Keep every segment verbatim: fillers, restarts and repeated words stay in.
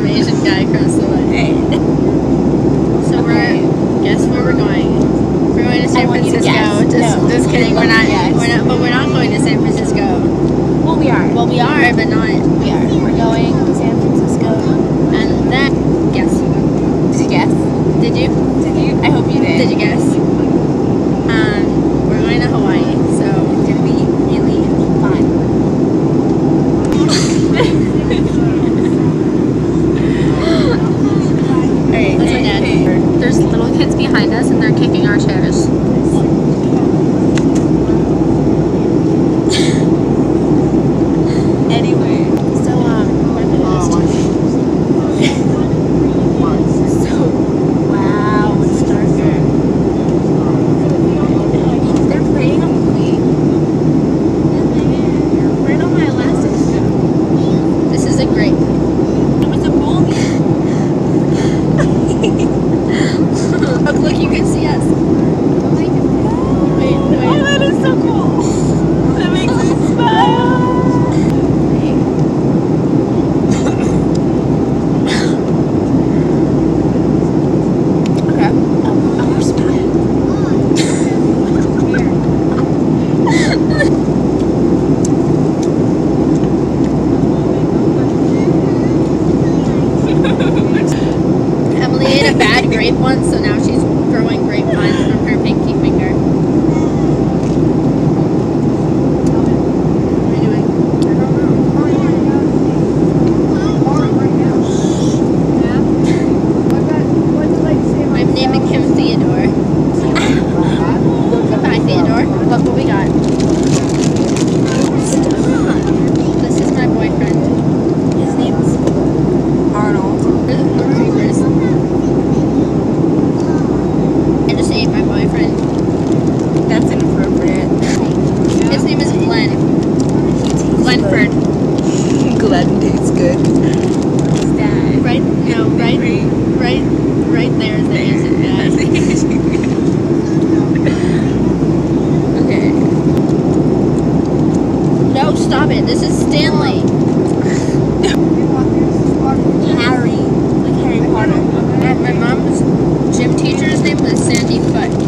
Asian guy across the way. So Okay. we're, guess where we're going? We're going to San I want you to Francisco. guess. Just, No. just kidding. We're not. Yes. We're not. But we're not going to San Francisco. Well, we are. Well, we are, but not. We are. We're going to San Francisco. And then, guess. Did you guess? Did you? Did you? I hope you did. Did you guess? Um, we're going to Hawaii, so it's gonna be really fun. Alright, that's my dad. There's little kids behind us and they're kicking our chairs. Anyway, so um, so wow, it's darker. They're playing a movie. Right on my elastic stuff. This is a great. It was a movie. Look, look, you can see us. Wait, wait. Oh, that is so cool. That makes me smile. Okay. Um, I'm smiling. Emily ate a bad grape once, so now she's growing grapevines from her pinky finger. What are you doing? I don't know. I'm naming him Theodore. Goodbye, Theodore. Look what we got. This is my boyfriend. His name's Arnold. We're creepers. I just ate my boyfriend. That's inappropriate. His name is Glenn. Glenford. Glenn tastes good. His dad. Right? No, right? Right? Right there is the Asian guy. Okay. No, stop it. This is Stanley. Harry. Like Harry Potter. And my mom's gym teacher's name was Sandy Fudge.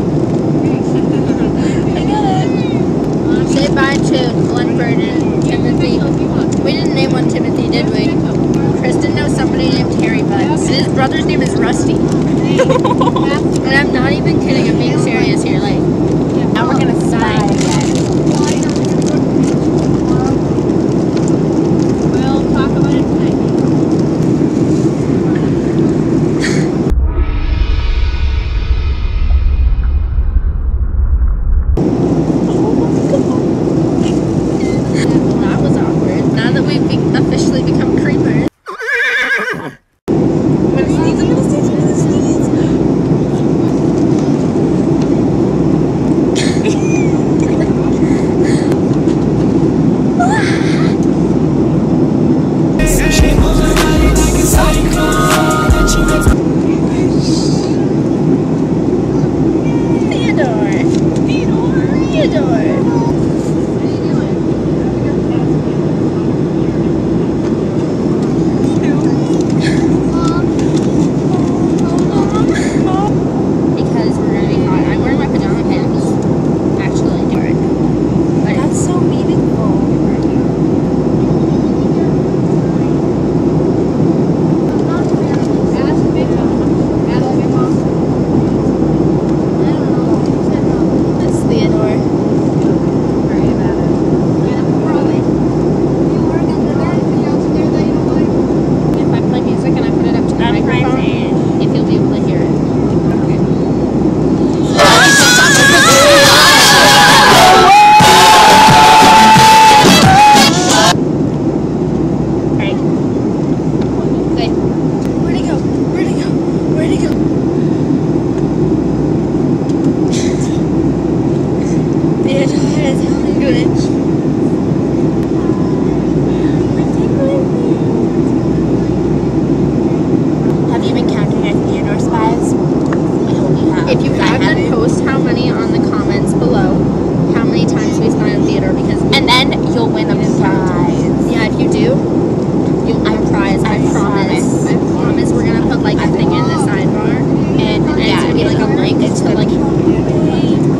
I got it. Say bye to Glenford and Timothy. We didn't name one Timothy, did we? Kristen knows somebody named Harry Butts. His brother's name is Rusty. And I'm not even kidding. I'm being serious here. Like, Now we're gonna slide again. we'll talk about it tonight. Well, that was awkward. Now that we've be- officially become creepers. I'm gonna sneeze, I'm gonna sneeze, I'm gonna sneeze. Theodore. Theodore. Theodore. What are you doing? Because we're gonna be hot. I'm wearing my pajama pants. Actually, but That's so meaningful. it's Theodore. If I play music and I put it up to the microphone, if you'll be able to hear it. Alright. Good. Where'd he go? Where'd he go? Where'd he go? Theodore is really good. Have you been counting your Theodore spies? I hope you have. If you I have, then haven't. post how many on the comments below. How many times we spent in theater because And then you'll win a prize. yeah, if you do, you win a prize. I, I promise. I promise we're gonna put like a thing in the sidebar, And and yeah, it's gonna be like a link to like